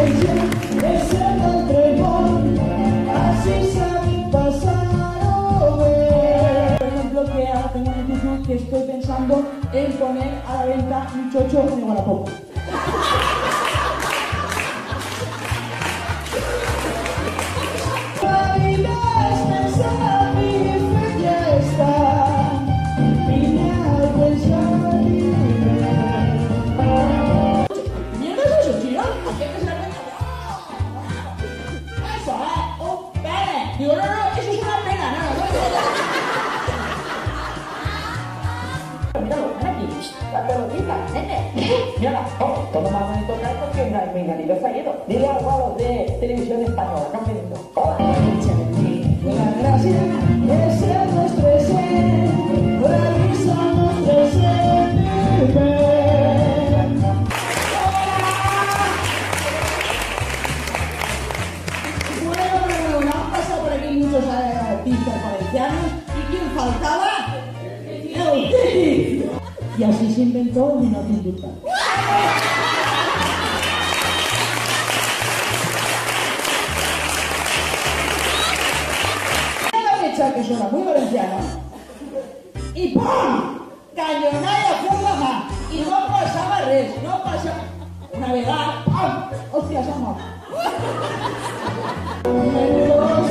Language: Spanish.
es el entremón, así sabe pasar por ejemplo, que ahora tengo en YouTube que estoy pensando en poner a la venta un chocho en Wallapop. Digo, no, eso es una pena, no. Míralo, ven aquí, la pelotita, nene. Mírala, todo más bonito que esto que el menganito está lleno. Dile algo a los de Televisión Española, que han venido. Hola, gracias, ese es nuestro ese, por aquí somos presentes. Muchos artistas valencianos, y ¿quién faltaba? El y así se inventó mi noticieta. Una mecha que suena muy valenciana y ¡pum! Cañonada por la mano y no pasaba res, no pasaba una vegada, ¡pum! ¡Hostia, somos!